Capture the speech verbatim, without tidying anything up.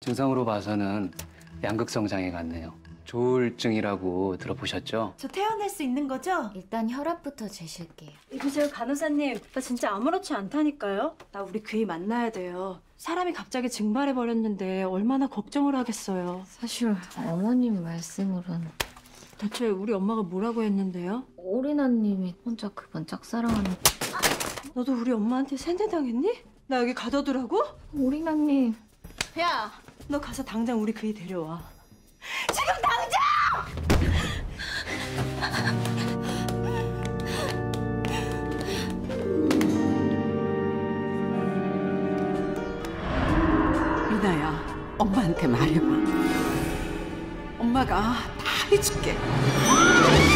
증상으로 봐서는 양극성 장애 같네요. 조울증이라고 들어보셨죠? 저 태어날 수 있는 거죠? 일단 혈압부터 재실게요. 이보세요, 간호사님. 나 진짜 아무렇지 않다니까요. 나 우리 귀 만나야 돼요. 사람이 갑자기 증발해버렸는데 얼마나 걱정을 하겠어요. 사실 어머님 말씀으로는 대체 우리 엄마가 뭐라고 했는데요? 오리나님이 혼자 그분 짝사랑하는. 너도 우리 엄마한테 세뇌당했니? 나 여기 가둬두라고? 오리나님. 야, 너 가서 당장 우리 그이 데려와. 지금 당장! 유나야, 엄마한테 말해봐. 엄마가 다 해줄게.